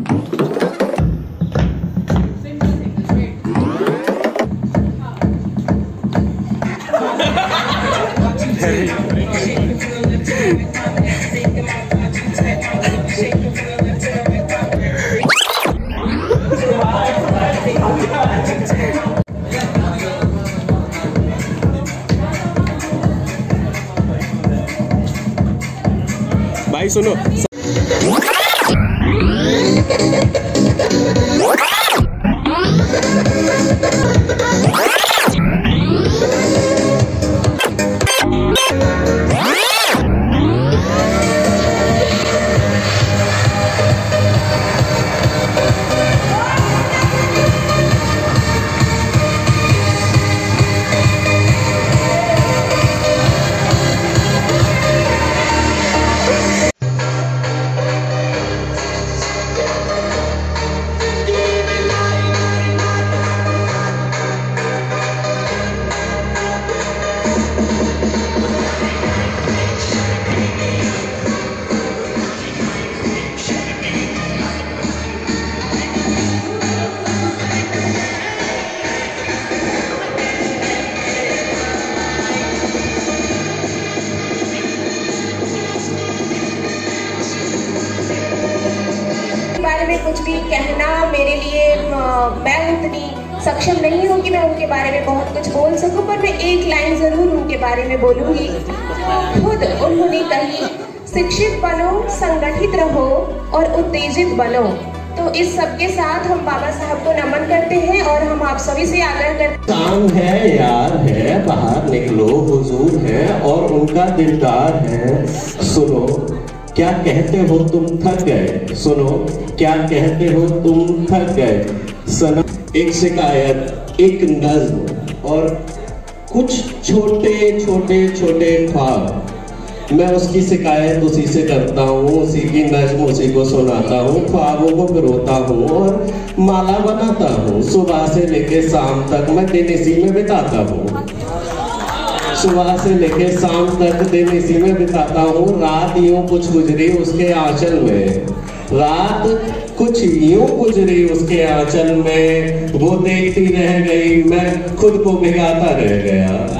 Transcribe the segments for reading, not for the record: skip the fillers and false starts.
भाई सुनो, बारे में कुछ भी कहना मेरे लिए मैं उतनी सक्षम नहीं हूँ कि मैं उनके बारे में बहुत कुछ बोल सकूं, पर मैं एक लाइन जरूर उनके बारे में बोलूंगी। खुद उन्होंने कही, शिक्षित बनो, संगठित रहो और उत्तेजित बनो। तो इस सब के साथ हम बाबा साहब को नमन करते हैं और हम आप सभी से आग्रह करते हैं, काम है, यार है, बाहर निकलो, हुजूर है और उनका दिलदार है। सुनो क्या कहते हो तुम थक गए, सुनो क्या कहते हो तुम थक गए। सनम, एक शिकायत, एक नज्म और कुछ छोटे छोटे छोटे ख्वाब। मैं उसकी शिकायत उसी से करता हूँ, उसी की नज्म उसी को सुनाता हूँ, ख्वाबों को पिरोता हूँ और माला बनाता हूँ। सुबह से लेके शाम तक मैं दिन इसी में बिताता हूँ, सुबह से लेके शाम तक दिन इसी में बिताता हूँ। रात यूं कुछ गुजरी उसके आंचल में, रात कुछ यूं गुजरी उसके आंचल में, वो देखती रह गई, मैं खुद को भिगाता रह गया।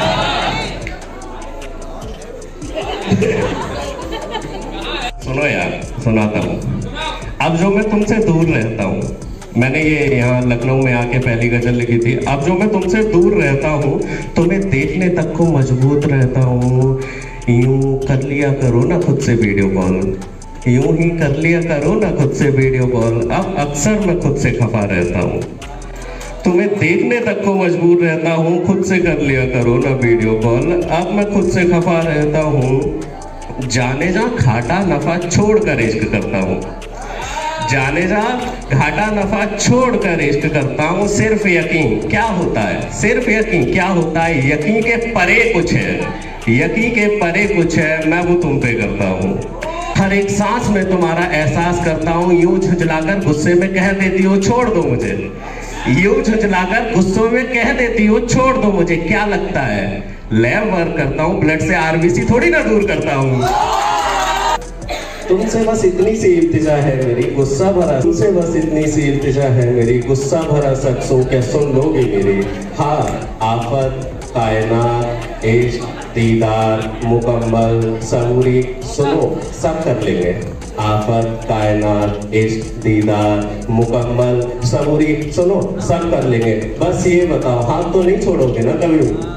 सुनो यार, सुनाता हूँ। अब जो मैं तुमसे दूर रहता हूँ, मैंने ये यहाँ लखनऊ में आके पहली गजल लिखी थी। अब जो मैं तुमसे दूर रहता हूँ, तुम्हें देखने तक को मजबूत रहता हूँ। यूं कर लिया करो ना खुद से वीडियो कॉल, यूं ही कर लिया करो ना खुद से वीडियो कॉल। अब अक्सर मैं खुद से खफा रहता हूँ, तुम्हें देखने तक को मजबूर रहता हूँ। खुद से कर लिया करो ना वीडियो कॉल, अब मैं खुद से खफा रहता हूँ। जाने जा घाटा नफा छोड़ कर इश्क करता हूँ, जाने जा घाटा नफा छोड़ कर इश्क करता हूँ। सिर्फ यकीन क्या होता है, सिर्फ यकीन क्या होता है, यकीन के परे कुछ है, यकीन के परे कुछ है, मैं वो तुम पे करता हूँ। हर एक सांस में तुम्हारा एहसास करता हूँ। यूं झुंझलाकर गुस्से में कह देती हो छोड़ दो मुझे, यूं झुंझलाकर गुस्सों में कह देती हो छोड़ दो मुझे। क्या लगता है लैब वर्क करता हूँ, ब्लड से आरबीसी थोड़ी ना दूर करता हूँ। तुमसे बस इतनी सी इल्तिजा है मेरी, गुस्सा भरा, तुमसे बस इतनी सी इल्तिजा है मेरी, गुस्सा भरा शख्सों क्या सुन लोगे मेरी। हाँ, आफत, कायनात, इश्क, दीदार, मुकम्मल, सबूरी, सुनो सब कर लेंगे। आफत, कायनात, इश्क, दीदार, मुकम्मल, सबूरी, सुनो सब कर लेंगे। बस ये बताओ हाथ तो नहीं छोड़ोगे ना कभी।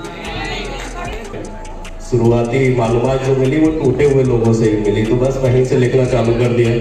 शुरुआती मालूमात जो मिली वो टूटे हुए लोगों से ही मिली, तो बस वहीं से लिखना चालू कर दिया।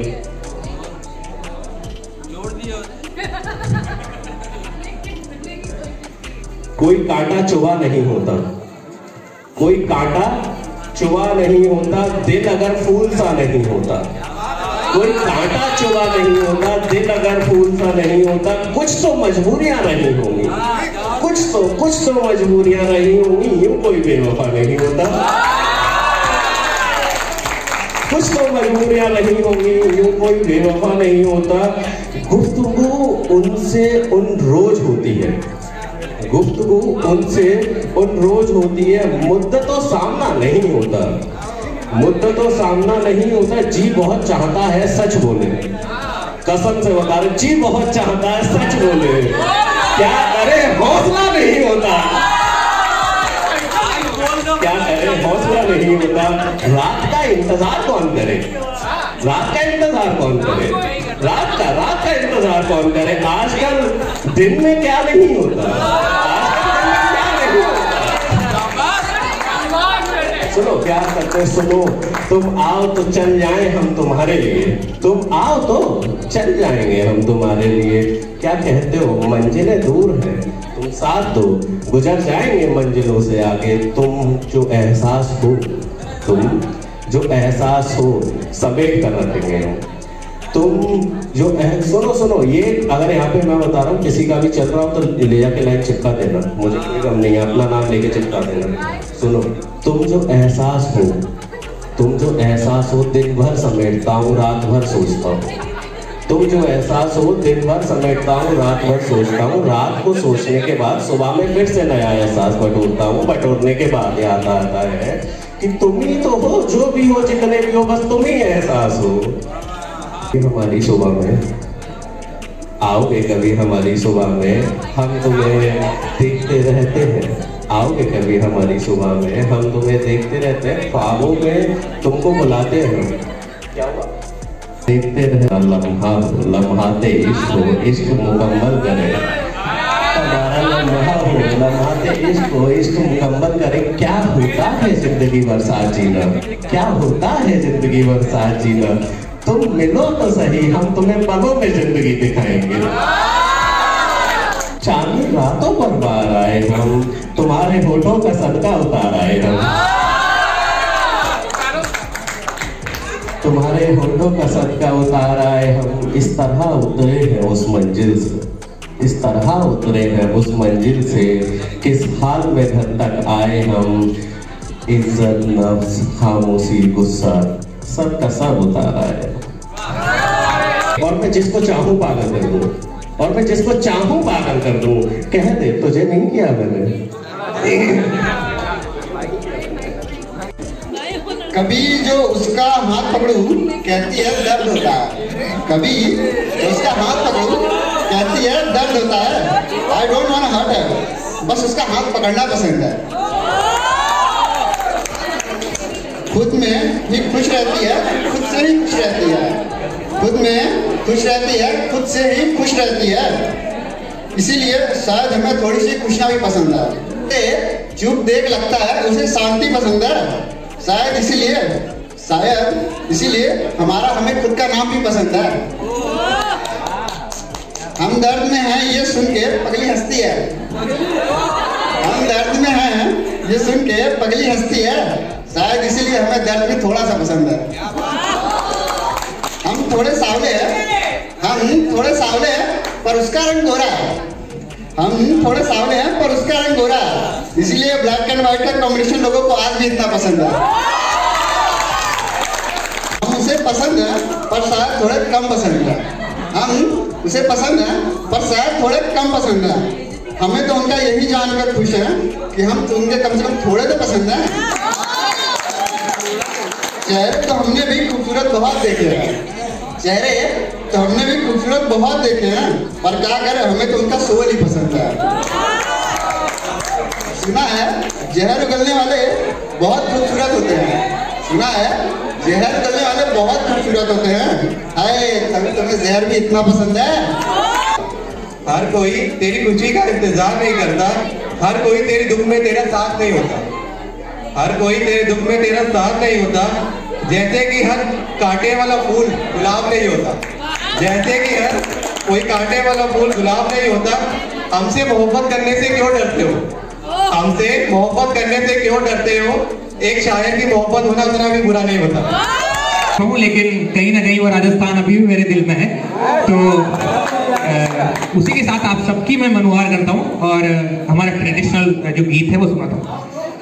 कोई कांटा चुभा नहीं होता, कोई कांटा चुभा नहीं होता, दिल अगर फूल सा नहीं होता। कोई कांटा चुभा नहीं होता, दिल अगर फूल सा नहीं होता। कुछ तो मजबूरियां रही होंगी, कुछ तो मजबूरियां रही होंगी, यूं कोई बेवफा नहीं होता। कुछ तो मजबूरियां रही होंगी, यूं कोई बेवफा नहीं होता। गुफ्तगू उनसे उन रोज होती है, गुफ्तगू उनसे उन रोज होती है। मुद्दतों सामना नहीं होता, मुद्दतों सामना नहीं होता। जी बहुत चाहता है सच बोले, कसम से बता रहे, जी बहुत चाहता है सच बोले, क्या करे हौसला नहीं होता, क्या करे हौसला नहीं होता। रात का इंतजार कौन करे, रात का इंतजार कौन करे, रात का इंतजार कौन करे। आजकल दिन में क्या नहीं होता, आजकल दिन में क्या नहीं होता। सुनो क्या करते, सुनो, तुम आओ तो चल जाए हम तुम्हारे लिए, तुम आओ तो चल जाएंगे हम तुम्हारे लिए। क्या कहते हो मंजिलें दूर हैं, तुम साथ दो, गुजर जाएंगे मंजिलों से आगे। तुम जो एहसास हो, तुम जो एहसास हो समेट कर रखेंगे हम। तुम जो सुनो, ये अगर यहाँ पे मैं बता रहा हूँ किसी का भी चल रहा हो तो ले जाके लाइन चिपका देना, मुझे कोई गम नहीं है, अपना नाम लेके चिपका देना। सुनो, तुम जो एहसास हो, तुम जो एहसास हो दिन भर समेटता हूँ रात भर सोचता हूँ। तुम जो एहसास हो दिन भर समेटता हूँ रात भर सोचता हूँ। रात को सोचने के बाद सुबह में फिर से नया एहसास बटोरता हूँ। बटोरने के बाद याद आता है कि तुम ही तो हो, जो भी हो जितने भी हो, बस तुम ही एहसास हो। हमारी सुबह में आओगे कभी, हमारी सुबह में हम तुम्हें देखते रहते हैं। आओगे कभी हमारी सुबह में हम तुम्हें देखते रहते हैं, ख्वाबों में तुमको बुलाते हैं। क्या हुआ? देखते रहे लम्हाते इश्क हो, इश्क मुकम्मल करे हमारा लम्हा हो, लम्हाते इश्क हो, इश्क मुकम्मल करे। क्या होता है जिंदगी भर साथ जीना, क्या होता है जिंदगी भर साथ जीना। तुम मिलो तो सही, हम तुम्हें पलों में जिंदगी दिखाएंगे। चांदनी रातों पर बार आए हम, तुम्हारे होठों का सदका उतार आए हम। तुम्हारे होठों का सदका उतार आए हम। इस तरह उतरे हैं उस मंजिल से, इस तरह उतरे हैं उस मंजिल से। किस हाल में घर तक आए हम। इज्जत, नफ्स, खामोशी, गुस्सा, सब का सब उतारा है। और मैं जिसको चाहूं पागल कर दूं, और मैं जिसको चाहूं पागल कर दूं। कह दे तुझे नहीं किया मैंने। कभी जो उसका हाथ पकड़ूं कहती है दर्द होता है, कभी जो उसका हाथ पकड़ूं कहती है दर्द होता है। I don't want to hurt है, बस उसका हाथ पकड़ना पसंद है। खुद में ही खुश रहती है, खुद से ही खुश रहती है। खुद में खुश रहती है, खुद से ही खुश रहती है। इसीलिए शायद हमें थोड़ी सी खुशियाँ भी पसंद है। चुप देख लगता है उसे शांति पसंद है। शायद इसीलिए हमें खुद का नाम भी पसंद है। हम दर्द में हैं ये सुन के पगली हंसती है। हम दर्द में हैं ये सुन के पगली हंसती है। शायद इसीलिए हमें दर्द भी थोड़ा सा पसंद है। हम थोड़े सावले हैं पर उसका रंग गोरा है। हम थोड़े सावले हैं पर उसका रंग गोरा है। इसीलिए ब्लैक एंड व्हाइट का कॉम्बिनेशन लोगों को आज भी इतना पसंद है। हम उसे पसंद है पर शायद थोड़े कम पसंद है। हम उसे पसंद है पर शायद थोड़े कम पसंद है। हमें तो उनका यही जानकर खुश है कि हम तो उनके कम से कम थोड़े तो पसंद है। चेहरे तो हमने भी खूबसूरत बहुत देखे हैं, चेहरे तो हमने भी खूबसूरत बहुत देखे हैं, पर क्या करें हमें तो उनका सोल ही पसंद है। सुना है जहर उगलने वाले बहुत खूबसूरत होते हैं। सुना है जहर उगलने वाले बहुत खूबसूरत होते हैं। हाय तभी तुम्हें जहर भी इतना पसंद है। हर कोई तेरी खुशी का इंतजार नहीं करता, हर कोई तेरे दुख में तेरा साथ नहीं होता। हर कोई तेरे दुख में तेरा साथ नहीं होता। जैसे कि हर कांटे वाला फूल गुलाब नहीं होता, जैसे कि हर कोई कांटे वाला फूल गुलाब नहीं होता। हमसे मोहब्बत करने से क्यों डरते हो, हमसे मोहब्बत करने से क्यों डरते हो। एक शायर की मोहब्बत होना उतना भी बुरा नहीं होता। लेकिन कहीं ना कहीं वो राजस्थान अभी भी मेरे दिल में है, तो उसी के साथ आप सबकी मैं मनुहार करता हूँ और हमारा ट्रेडिशनल जो गीत है वो सुनाता हूँ।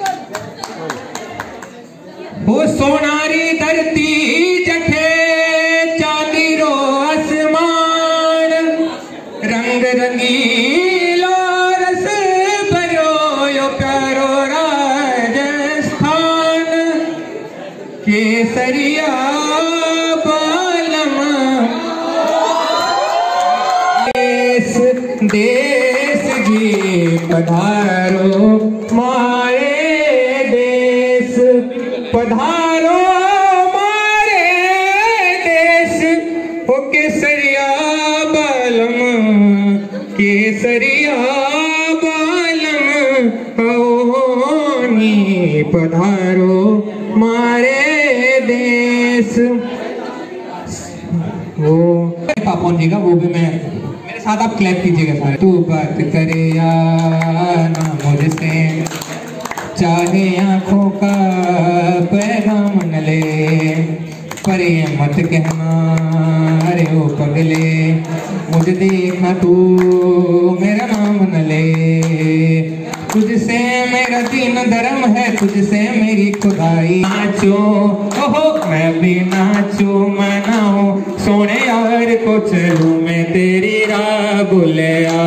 वो सोनारी धरती जठे चांदी रो आसमान, रंग रंगीलो रस भरो यो प्यारो राजस्थान। केसरिया बालम देश जी पधारो मारे देश, पधारो मारे देश, हो केसरिया बालम, केसरिया बालम होनी, पधारो मारे देश। वो पापोन जी का वो भी मैं, मेरे साथ आप क्लैप कीजिएगा सारे। तू बात करे या ना मुझसे, चाहे आंखों का पैगाम न ले, पर ये मत कहना अरे ओ पगले, मुझे देखना तू मेरा नाम न ले। तुझसे मेरा दीन धर्म है, तुझसे मेरी खुदाई। नाचो ओहो मैं भी नाचू मनाऊं, सोने यार को चलूं मैं तेरी राह बुलिया।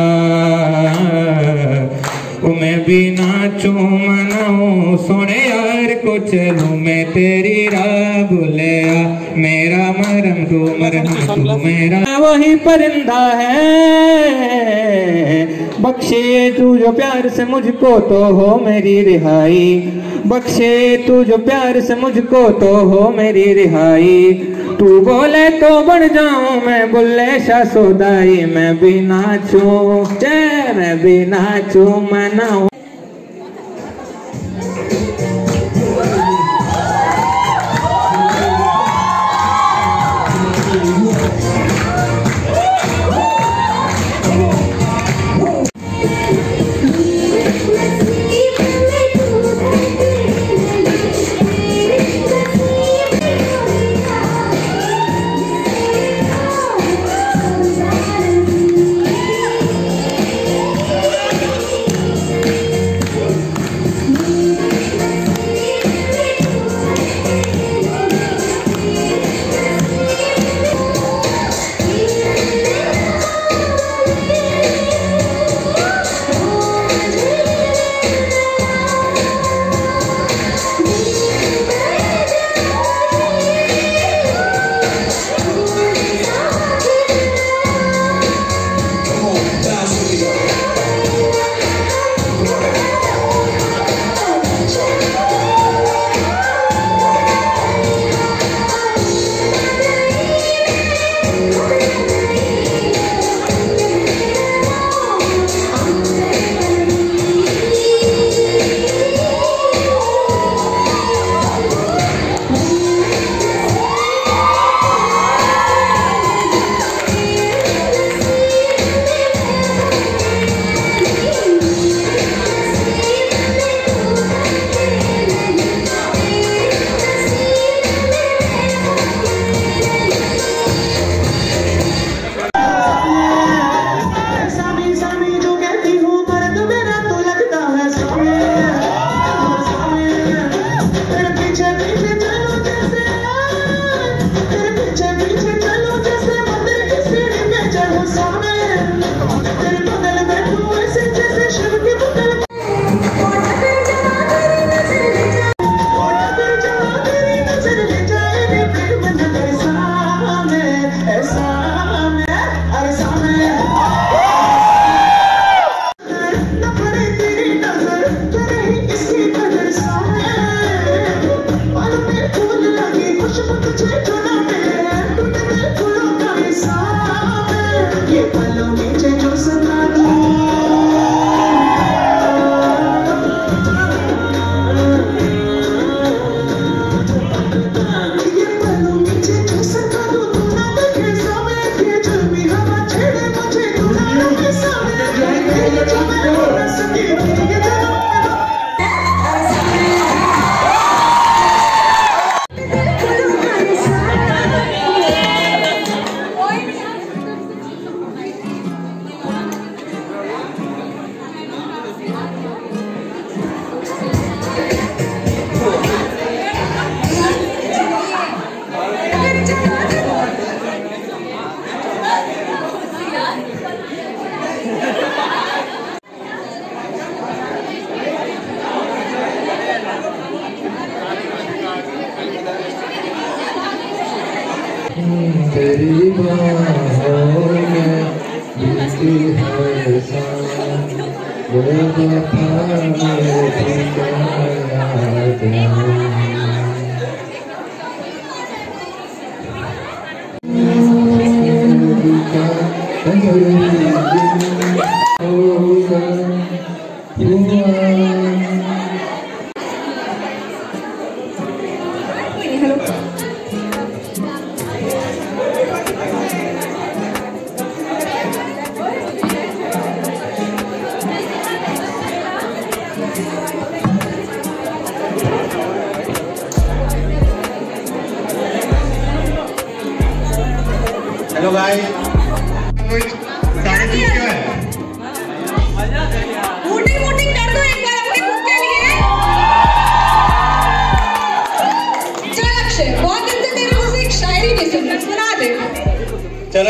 मैं भी नाचू मनाऊं, सोने यार को चलूं मैं तेरी राह बुलिया। मेरा मरम तू मरहम तू मेरा, वही परिंदा है बख्शे तू जो प्यार से मुझको तो हो मेरी रिहाई। बख्शे तू जो प्यार से मुझको तो हो मेरी रिहाई। तू बोले तो बढ़ जाऊं मैं बुल्ले शाह सोदाई। मैं भी नाचूं मैं भी नाचूं मनाऊं। तेरी बाहों में बीती है हेलो भाई, सारे ठीक है? वोटिंग कर दो एक बार अपने खुद के लिए। चल अक्षय, बहुत दिन से तेरे मुंह से एक शायरी नहीं सुनी, सुना दे। चलो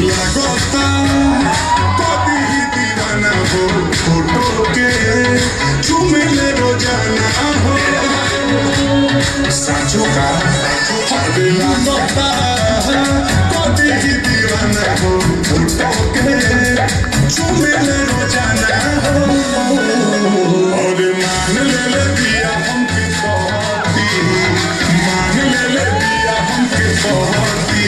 लगोता कभी ही दीवाना हो फोटो के चूमे ले रोजाना हो साचो का लगोता कभी ही दीवाना हो फोटो के चूमे ले रोजाना हो और मान ले दिया हमके बहुती मान ले दिया हमके बहुती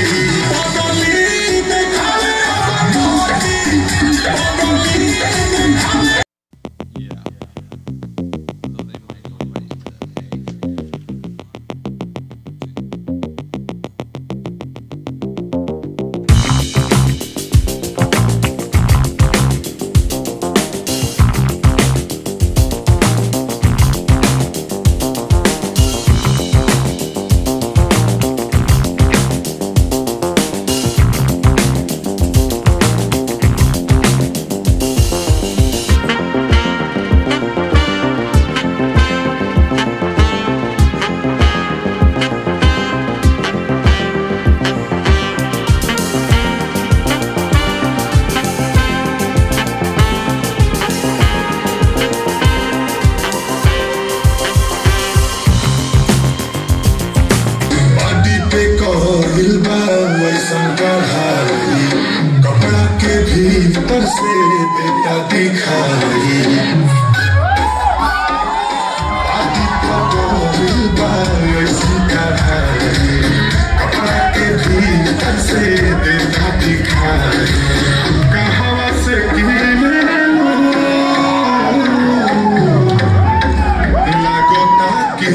कपड़ा के भीतर से बेटा दिखा रही कपड़ा के भीतर से बेटा दिखा रही कहावा से लगोता की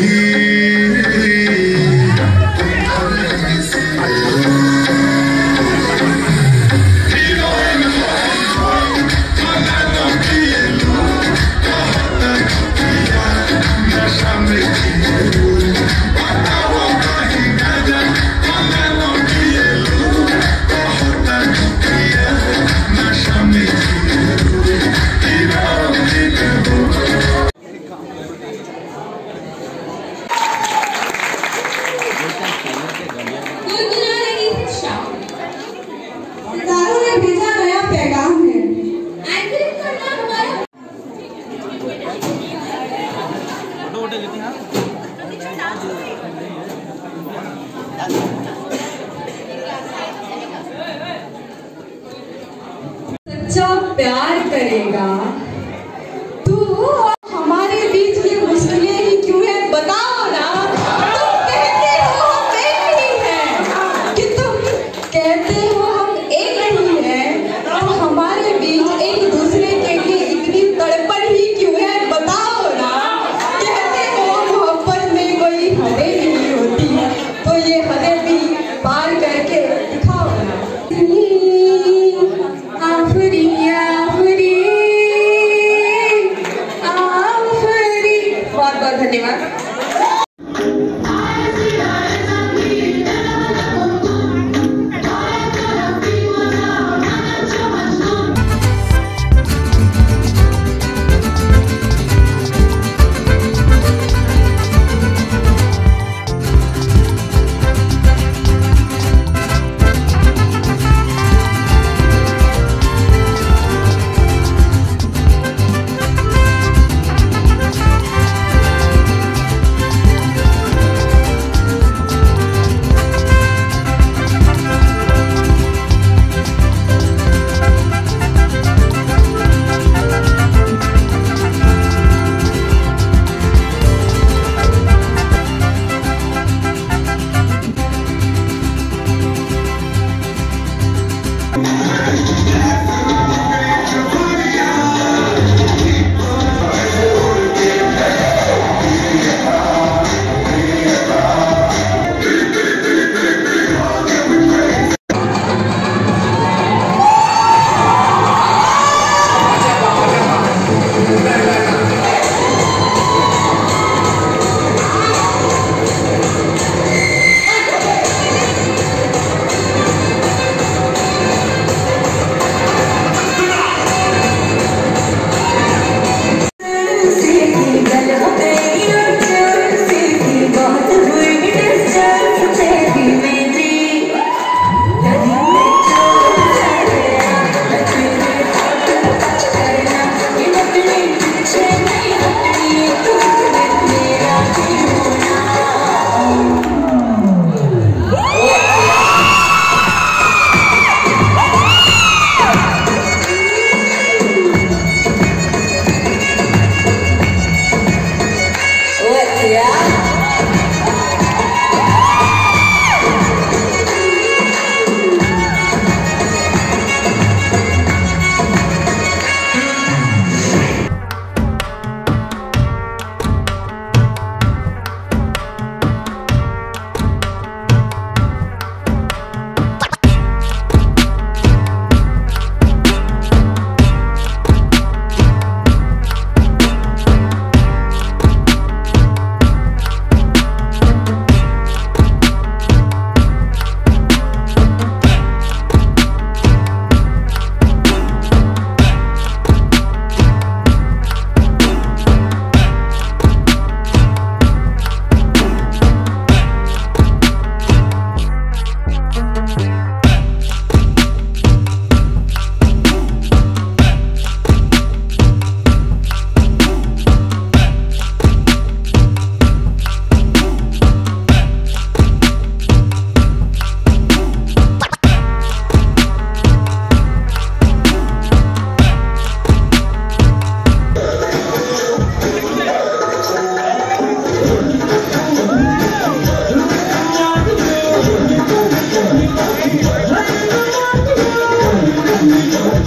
सच्चा प्यार करेगा तू हमारे बीच की मुश्किलें ही क्यों है बताओ ना। तुम कहते हो हम एक ही हैं कि तुम कहते हो हम एक ही हैं तो हमारे बीच एक दूसरे के लिए इतनी तड़पन ही क्यों है बताओ ना। कहते हो मोहब्बत में कोई हदें नहीं होती तो ये हदें भी पार करके दिखाओ ना। आफरी आफरी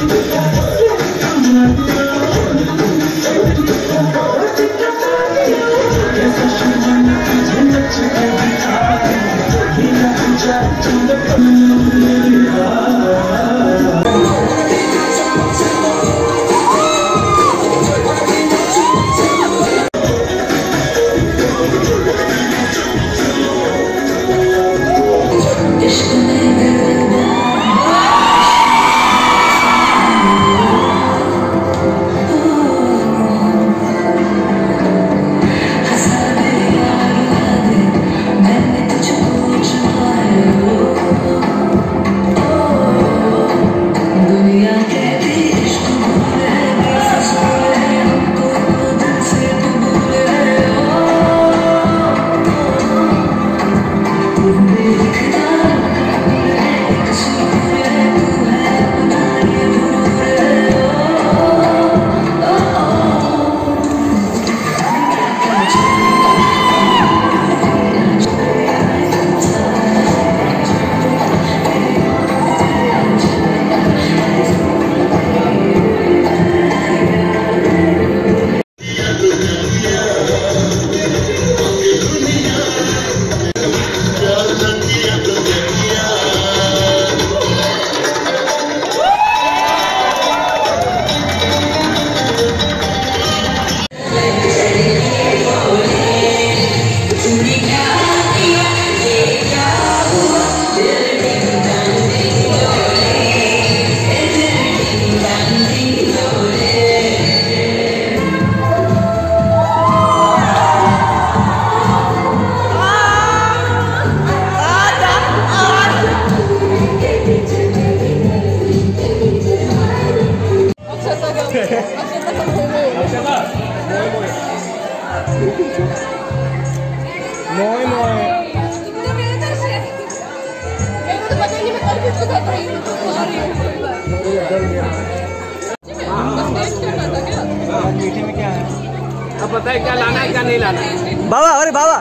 अब पता है क्या लाना है क्या नहीं लाना है। बाबा, अरे बाबा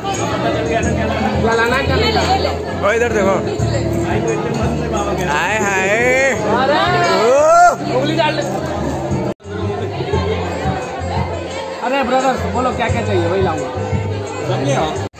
क्या लाना है क्या नहीं लाना है। वो इधर देखो, हाय हाय उंगली डाल। अरे ब्रदर बोलो क्या क्या चाहिए वही लाऊंगा।